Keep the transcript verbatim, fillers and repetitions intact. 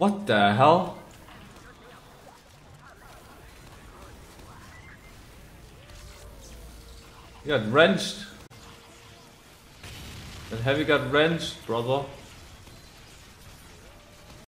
What the hell? You got wrenched. That heavy got wrenched, brother.